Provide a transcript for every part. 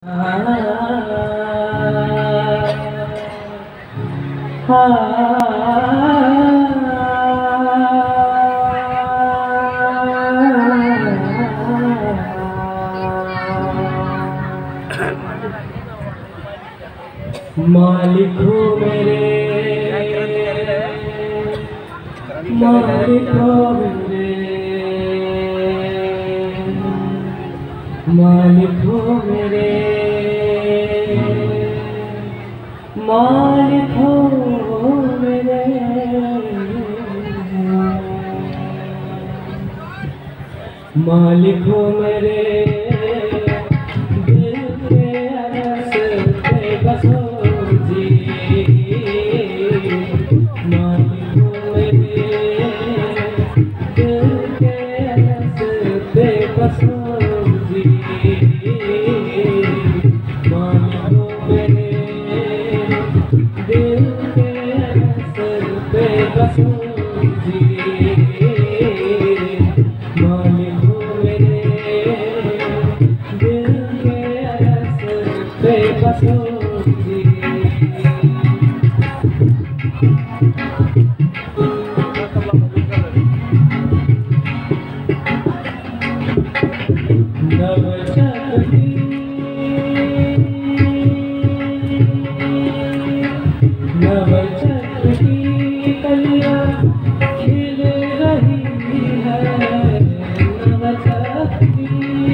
मालिक हो मेरे, मालिक हो मेरे, मालिक हो मेरे, मालिक हो मेरे, मालिक हो मेरे, दिल के रास्ते बसो जी। मालिक हो मेरे, दिल के रास्ते बसो जी। मालिक हो मेरे, दिल के रास्ते बसो जी। मालिक हो मेरे, दिल के रास्ते बसो जी। नवचक्र की कलियां खिल रही है, नवचक्र की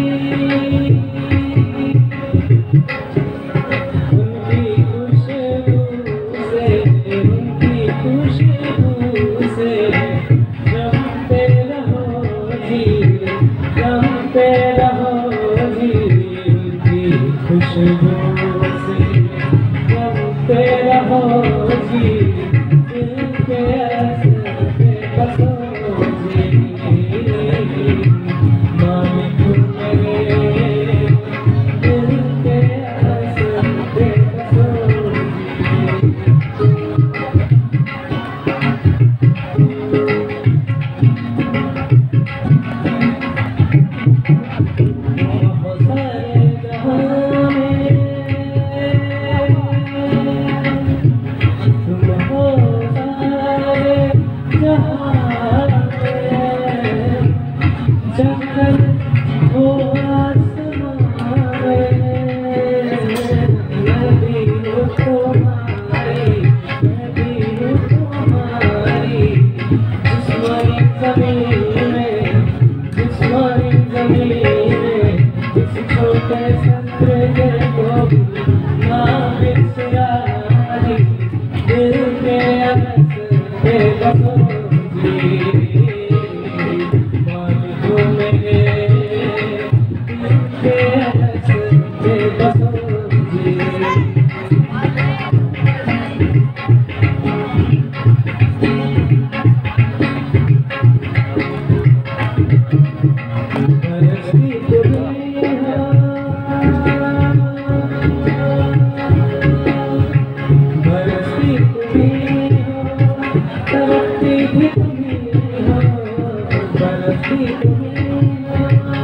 उनकी खुशबू से, उनकी खुशबू से जमते रहो जी, जमते रहो जी। उनकी खुशबू से जमते रहो जी, दिल के रास्ते बसो जी। मालिक हो मेरे, दिल के रास्ते बसो जी। बहुत सारे जहां में तुम हो, सारे जहां में जंगल हो, आसमां में नदी हो तुम्हारी, नदी हो तुम्हारी। जिस्मानी ज़मीन में, जिस्मानी ज़मीन में इस छोटे संतरे को ना बिसरा जी। दिल के रास्ते बसो जी। मालिक हो मेरे, दिल के रास्ते बसो जी। बरसती तुम्हें हो, बरसती तुम्हें हो, तरसती भी तुम्हें हो, बरसती तुम्हें हो।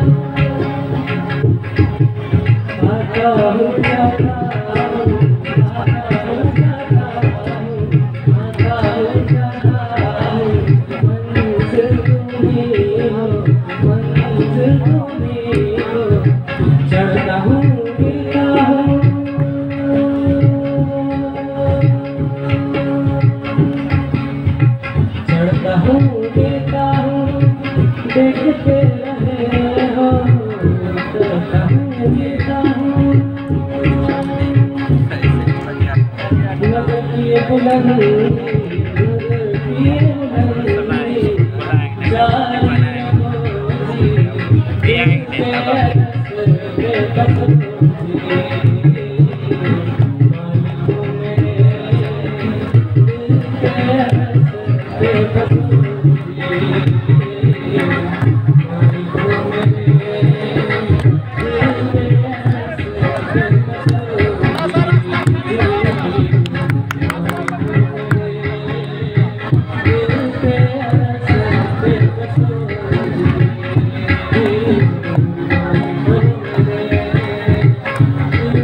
आता हूँ जाता हूँ, आता हूँ जाता हूँ, आता हूँ जाता हूँ। मंजिल तुम्हें हो, मंजिल तुम्हें हो। चढ़ता हूँ गिरता हूँ, चढ़ता हूँ गिरता हूँ, देखते रहे हो। चढ़ता हूँ गिरता हूँ, नजर किए बुलंदी, नजर किए बुलंदी, जाने हो जी। दिल के रास्ते बसो जी। मालिक हो मेरे, दिल के रास्ते बसो जी। मालिक हो मेरे, दिल के रास्ते बसो जी।